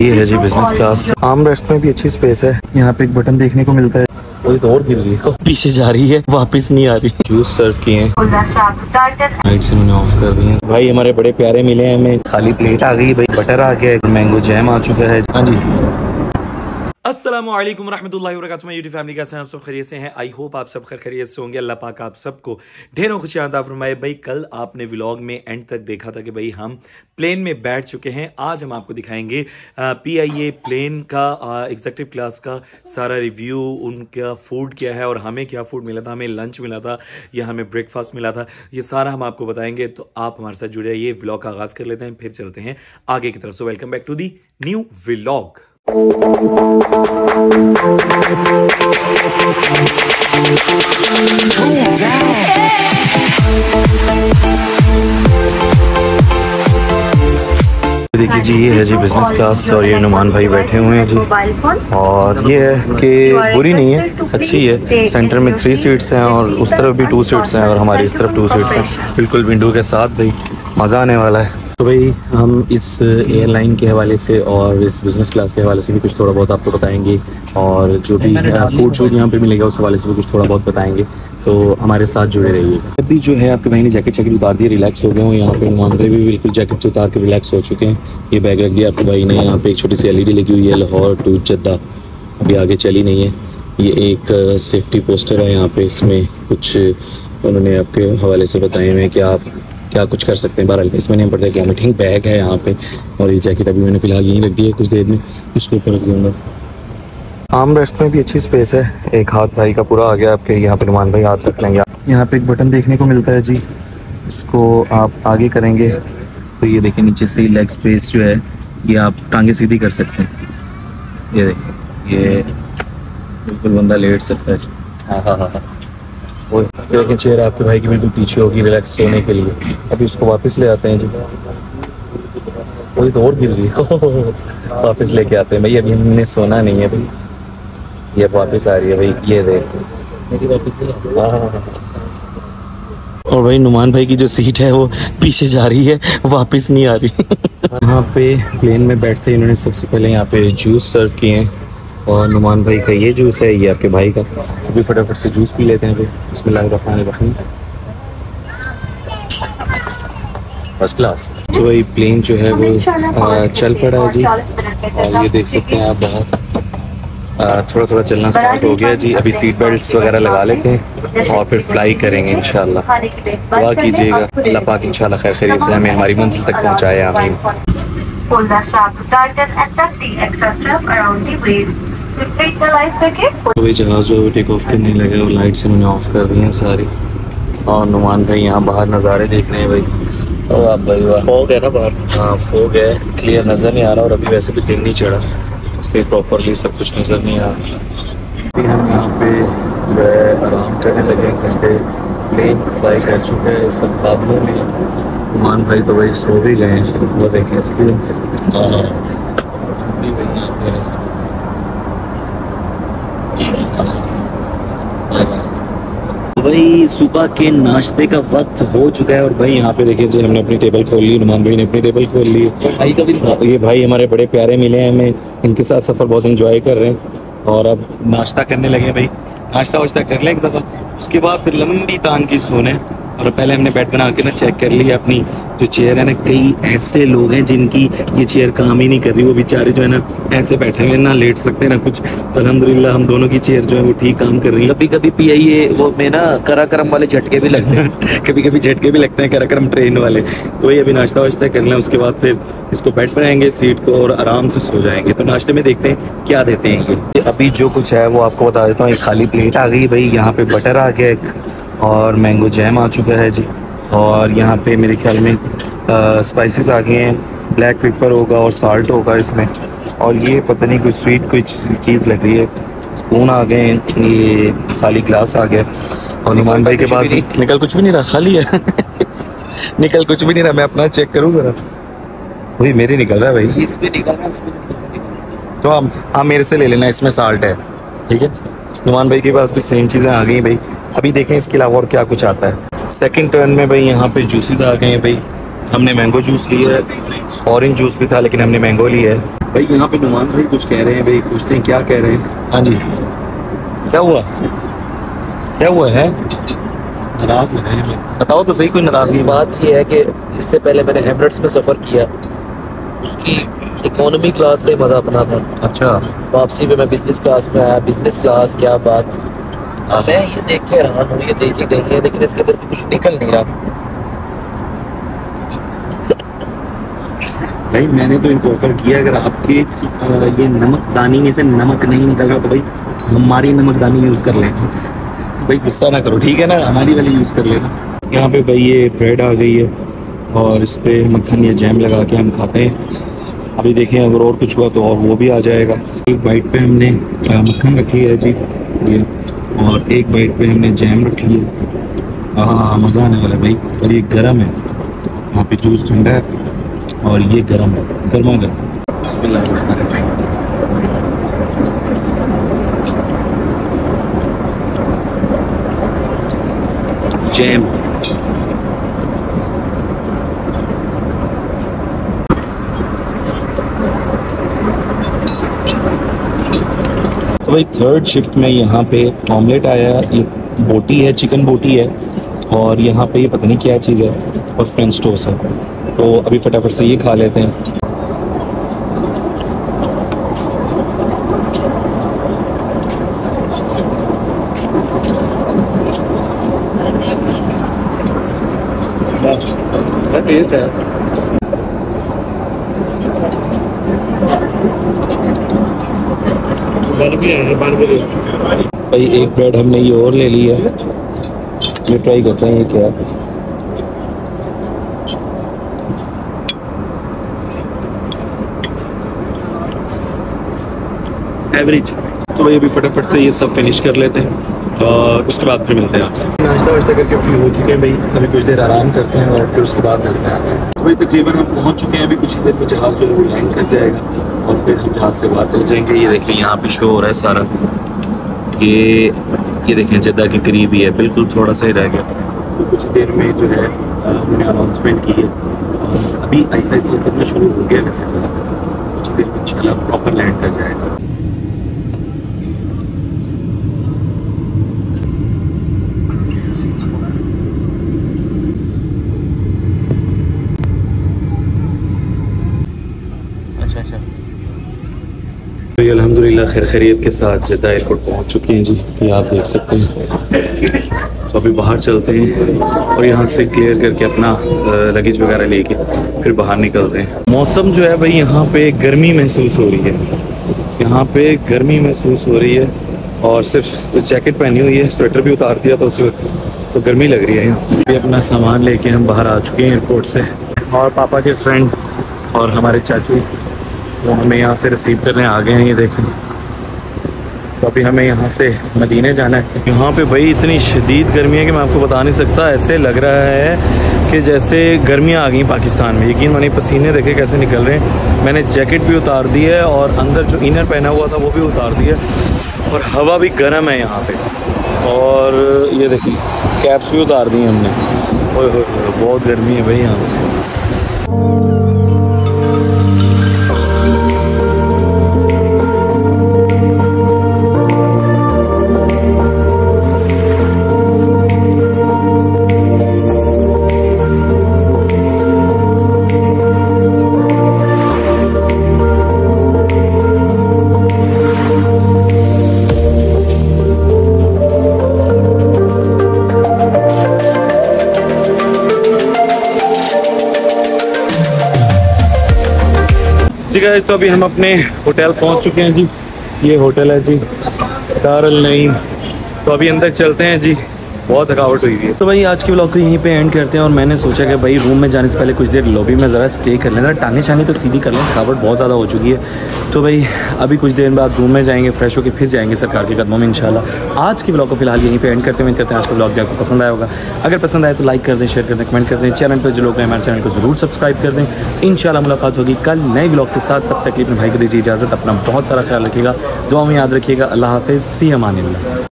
ये है जी बिजनेस क्लास। आर्म रेस्ट में भी अच्छी स्पेस है। यहाँ पे एक बटन देखने को मिलता है। कोई तो और गिर रही है, पीछे जा रही है, वापस नहीं आ रही। जूस सर्व किए हैं, लाइट से मैंने ऑफ कर दिए। भाई हमारे बड़े प्यारे मिले हैं हमें। खाली प्लेट आ गई भाई, बटर आ गया, मैंगो जैम आ चुका है। हाँ जी, अस्सलामुअलैकुम रहमतुल्लाहि व बरकातुहू। यूट्यूब फैमिली कैसे हैं आप सब? खैरियत से हैं? आई होप आप सब खैरियत से होंगे। अल्लाह पाक आप सबको ढेरों खुशियां अता फरमाए। भाई कल आपने व्लॉग में एंड तक देखा था कि भाई हम प्लेन में बैठ चुके हैं। आज हम आपको दिखाएंगे PIA प्लेन का एग्जीक्यूटिव क्लास का सारा रिव्यू, उनका फूड क्या है और हमें क्या फूड मिला था। हमें लंच मिला था या हमें ब्रेकफास्ट मिला था, ये सारा हम आपको बताएंगे। तो आप हमारे साथ जुड़े रहिए। व्लॉग का आगाज कर लेते हैं, फिर चलते हैं आगे की तरफ। So welcome back to the new vlog. देखिए जी, ये है जी बिजनेस क्लास और ये नुमान भाई बैठे हुए हैं जी। और ये है कि बुरी नहीं है, अच्छी है। सेंटर में 3 सीट्स हैं और उस तरफ भी 2 सीट्स हैं और हमारी इस तरफ 2 सीट्स हैं, बिल्कुल विंडो के साथ। भाई मज़ा आने वाला है। तो भाई हम इस एयरलाइन के हवाले से और इस बिज़नेस क्लास के हवाले से भी कुछ थोड़ा बहुत आपको बताएंगे और जो भी फूड शूड यहाँ पे मिलेगा उस हवाले से भी कुछ थोड़ा बहुत बताएंगे। तो हमारे साथ जुड़े रहिए। अभी जो है आपके भाई ने जैकेट उतार दी, रिलैक्स हो गए हैं। यहाँ पे नुमान भाई भी बिल्कुल जैकेट उतार के रिलैक्स हो चुके हैं। ये बैग रख दिया आपके भाई ने। यहाँ पे एक छोटी सी LED लगी हुई है, लाहौर टू जद्दा, अभी आगे चली नहीं है। ये एक सेफ्टी पोस्टर है यहाँ पे, इसमें कुछ उन्होंने आपके हवाले से बताए हुए हैं कि आप क्या कुछ कर सकते हैं। बहरहाल इसमें नहीं पड़ता क्या मीटिंग बैग है यहाँ पे। और ये जैकेट अभी मैंने फिलहाल यहीं रख दी है, कुछ देर में इसको ऊपर रख दूँगा। आर्म रेस्ट में भी अच्छी स्पेस है। एक हाथ भाई का पूरा आ गया आपके, यहाँ पे नुमान भाई हाथ रख लेंगे। यहाँ पे एक बटन देखने को मिलता है जी, इसको आप आगे करेंगे तो ये देखिए नीचे से लेग स्पेस जो है ये आप टांगे सीधी कर सकते हैं। ये देखिए, ये बिल्कुल बंदा लेट सकता है। हाँ हाँ हाँ हाँ, वो देखिए चेयर आपके भाई की बिल्कुल पीछे होगी रिलैक्स सोने के लिए। अभी उसको वापस ले आते हैं जी। कोई तो और गिर रही है, वापस लेके आते हैं भाई। अभी हमने सोना नहीं है भाई, ये वापस आ रही है भाई। ये देख, और भाई नुमान भाई की जो सीट है वो पीछे जा रही है, वापस नहीं आ रही। यहाँ पे प्लेन में बैठते ही इन्होंने सबसे पहले यहाँ पे जूस सर्व किए हैं। और नुमान भाई का ये जूस है, ये आपके भाई का। अभी फटाफट से जूस पी लेते हैं भाई। बिस्मिल्लाहिर्रहमानिर्रहीम, फर्स्ट क्लास। तो भाई प्लेन जो है वो चल पड़ा है जी। और ये देख सकते हैं आप बाहर थोड़ा थोड़ा चलना स्टार्ट हो गया जी। अभी सीट बेल्ट्स वगैरह लगा लेते हैं और फिर फ्लाई करेंगे इंशाल्लाह। दुआ कीजिएगा अल्लाह पाक इंशाल्लाह खैर खैरियत से हमें हमारी मंजिल तक पहुंचाए, आमीन। तो भाई जहाज जो टेक ऑफ करने लगे और लाइट से मैंने ऑफ कर दी हैं सारी। और नुमान भाई यहाँ बाहर नज़ारे देख रहे हैं भाई। और आप भाई फॉग है ना बाहर? हाँ फॉग है, क्लियर नज़र नहीं आ रहा। और अभी वैसे भी दिन नहीं चढ़ा, इसलिए प्रॉपरली सब कुछ नज़र नहीं आ रहा। अभी हम यहाँ पे जो है आराम करने लगे हैं, घंटे प्लेन फ्लाई कर चुके हैं। इस वक्त बादलों में नुमान भाई तो भाई सो भी गए हैं, वो देखें स्क्रीन से। भाई सुबह के नाश्ते का वक्त हो चुका है और भाई यहाँ पे देखिए जी हमने अपनी टेबल खोल ली, नुमान भाई ने अपनी टेबल खोल ली। ये भाई हमारे बड़े प्यारे मिले हैं हमें, इनके साथ सफ़र बहुत एंजॉय कर रहे हैं। और अब नाश्ता करने लगे भाई। नाश्ता वाश्ता कर लें एक दफ़ा, उसके बाद फिर लंबी तान की सोने। और पहले हमने बेड बना के ना चेक कर लिया अपनी जो चेयर है ना। कई ऐसे लोग हैं जिनकी ये चेयर काम ही नहीं कर रही, वो बेचारे जो है ना ऐसे बैठे हुए, ना लेट सकते ना कुछ। तो अल्हम्दुलिल्लाह हम दोनों की चेयर जो है वो ठीक काम कर रही है। कभी कभी PIA वो में ना कराक्रम वाले झटके भी लगते हैं। कभी कभी झटके भी लगते हैं, कराक्रम ट्रेन वाले। तो वही अभी नाश्ता वाश्ता कर लें, उसके बाद फिर इसको बेड बनाएंगे सीट को और आराम से सो जाएंगे। तो नाश्ते में देखते हैं क्या देते हैं ये। अभी जो कुछ है वो आपको बता देता हूँ। एक खाली प्लेट आ गई भाई, यहाँ पे बटर आ गया एक, और मैंगो जैम आ चुका है जी। और यहाँ पे मेरे ख्याल में स्पाइसेस आ गए हैं, ब्लैक पेपर होगा और साल्ट होगा इसमें। और ये पता नहीं कुछ स्वीट कोई चीज़ लग रही है। स्पून आ गए हैं, ये खाली ग्लास आ गया। और नुमान भाई के पास निकल कुछ भी नहीं रहा, खाली है। निकल कुछ भी नहीं रहा, मैं अपना चेक करूँ ज़रा। वही मेरे निकल रहा है भाई, इसमें निकल रहा है उसमें। तो हम मेरे से ले लेना, इसमें साल्ट है, ठीक है। नुमान भाई के पास भी सेम चीज़ें आ गई भाई। अभी देखें इसके अलावा और क्या कुछ आता है। सेकंड टर्न में भाई यहाँ पे जूसेस आ गए हैं भाई। हमने मैंगो जूस लिया है, ऑरेंज जूस भी था लेकिन हमने मैंगो लिया है। भाई यहाँ पे नुमान भाई कुछ कह रहे हैं, भाई पूछते हैं क्या कह रहे हैं। हाँ जी, क्या हुआ, क्या हुआ है? नाराज लग रहे हैं, बताओ तो सही कोई नाराजगी। बात ये है कि इससे पहले मैंने एमिरेट्स में सफ़र किया, उसकी इकोनॉमी क्लास का ही मज़ा अपना था। अच्छा, वापसी पे मैं बिजनेस क्लास में आया। बिजनेस क्लास क्या बात, मैं ये देख के हैरान हूँ, ये देख के गई है लेकिन इसके अंदर से कुछ निकल नहीं रहा। भाई मैंने तो इनको ऑफर किया, अगर आपके ये नमकदानी में से नमक नहीं निकला तो भाई हमारी नमकदानी यूज़ कर लेना। भाई गुस्सा ना करो, ठीक है ना, हमारी वाली यूज़ कर लेना। यहाँ पे भाई ये ब्रेड आ गई है और इस पर मक्खन या जैम लगा के हम खाते हैं। अभी देखें अगर और कुछ हुआ तो और वो भी आ जाएगा। एक बाइट पे हमने मक्खन रखी है जी ये, और एक बाइट पे हमने जैम रखी है। हाँ मज़ा आने वाला है भाई। और ये गर्म है, यहाँ पे जूस ठंडा है और ये गर्म है, गर्मा गर्म। जैम तो भाई थर्ड शिफ्ट में यहाँ पे ऑमलेट आया, ये बोटी है, चिकन बोटी है, और यहाँ पे ये पता नहीं क्या चीज़ है, और फ्रेंच टोस्ट है। तो अभी फटाफट से ये खा लेते हैं। टेस्ट है। भाई एक ब्रेड हमने ये और ले ली है, ये ट्राई करते हैं ये क्या है। एवरेज। तो भाई अभी फटाफट से ये सब फिनिश कर लेते हैं और उसके बाद फिर मिलते हैं आपसे। नाश्ता वाश्ता करके फ्री हो चुके हैं भाई, अभी कुछ देर आराम करते हैं और फिर उसके बाद मिलते हैं आपसे। तो भाई तकरीबन हम पहुंच चुके हैं, अभी कुछ ही देर में जहाज़ जो है वो लैंड कर जाएगा और फिर हम जहाज़ से बाहर चले जाएंगे। ये देखिए यहाँ पे शो हो रहा है सारा, ये देखें जद्दा के करीब ही है, बिल्कुल थोड़ा सा ही रह गया। तो कुछ देर में जो है उन्होंने अनाउंसमेंट की है, अभी आहिस्ता आहिस्ता करना शुरू हो गया वैसे, कुछ देर में इंशाल्लाह प्रॉपर लैंड कर जाएगा। तो अल्हम्दुलिल्लाह खैर खैरियत के साथ जद्दा एयरपोर्ट पहुंच चुके हैं जी, ये आप देख सकते हैं। तो अभी बाहर चलते हैं और यहाँ से क्लियर करके अपना लगेज वगैरह लेके फिर बाहर निकलते हैं। मौसम जो है भाई यहाँ पे गर्मी महसूस हो रही है, यहाँ पे गर्मी महसूस हो रही है और सिर्फ जैकेट पहनी हुई है, स्वेटर भी उतार दिया तो उस तो गर्मी लग रही है। यहाँ अपना सामान लेके हम बाहर आ चुके हैं एयरपोर्ट से, और पापा के फ्रेंड और हमारे चाचू वो हमें यहाँ से रिसीव करने आ गए हैं। ये देखें, तो अभी हमें यहाँ से मदीने जाना है। यहाँ पे भाई इतनी शदीद गर्मी है कि मैं आपको बता नहीं सकता, ऐसे लग रहा है कि जैसे गर्मियाँ आ गई पाकिस्तान में। यकीन मानिए पसीने देखे कैसे निकल रहे हैं। मैंने जैकेट भी उतार दी है और अंदर जो इनर पहना हुआ था वो भी उतार दिया, और हवा भी गर्म है यहाँ पे। और ये देखिए कैप्स भी उतार दी हैं हमने। ओए बहुत गर्मी है भाई यहाँ पे। ठीक है, तो अभी हम अपने होटल पहुंच चुके हैं जी। ये होटल है जी दारुल नईम। तो अभी अंदर चलते हैं जी, बहुत थकावट हुई है। तो भाई आज के व्लॉग को यहीं पे एंड करते हैं, और मैंने सोचा कि भाई रूम में जाने से पहले कुछ देर लॉबी में ज़रा स्टे कर लेना, टांगे शांगे तो सीधी कर लें, थकावट बहुत ज़्यादा हो चुकी है। तो भाई अभी कुछ देर बाद रूम में जाएंगे, फ्रेश होकर फिर जाएंगे सरकार के कदमों में इंशाल्लाह। आज के व्लॉग को फिलहाल यहीं पे एंड करते हैं। कहते हैं आज का व्लॉग आपको पसंद आया होगा। अगर पसंद आए तो लाइक कर दें, शेयर कर दें, कमेंट कर दें। चैनल पर जो लोग हैं हमारे चैनल को ज़रूर सब्सक्राइब कर दें। इंशाल्लाह मुलाकात होगी कल नए व्लॉग के साथ। तब तक अपने भाई को दीजिए इजाज़त, अपना बहुत सारा ख्याल रखिएगा, दुआ में याद रखिएगा। अल्लाह हाफ़िज़, फ़ी अमानिल्लाह।